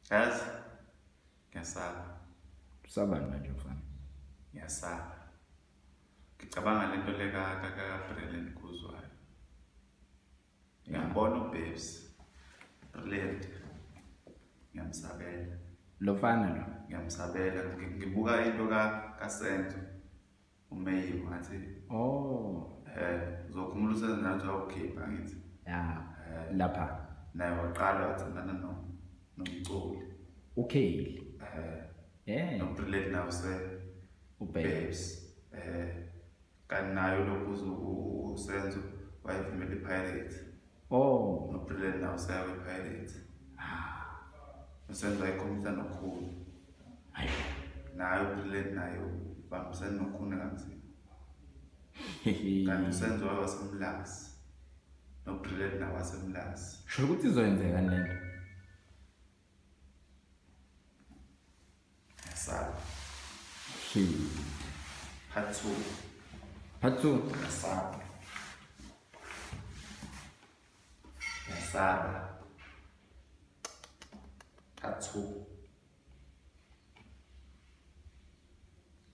Yazi? Ngiyasaba. Usaba manje mfana. Ngiyasaba. Ngicabanga lento leka Brilliant Khuzwayo. Ngiyambona ubabes. Brilliant. Ngiyamsabela. Lo fana lo. Ngiyamsabela. Ngibuka into ka Senzo Meyiwa ngathi. Oh. Uzokhumula usenze nathi awukhipha ngithi. Ya. Lapha. Naye waqala wathandana nomculi. Okay. Brilliant nawe ubabes. Kanti nayo lokhu usenzo wayevumela iPirates. Oh. Brilliant nawe iPirates. Usenzo wayekomitha nokhulu. Hayi. Nayo Brilliant nayo bambisana nokhulu kanzima. Kanti usenzo wasemlasi. Brilliant nawe wasemlasi. Sho ukuthi izoyenzeka lento. Ngiyasaba. Part 2. Ngiyasaba. Part 2.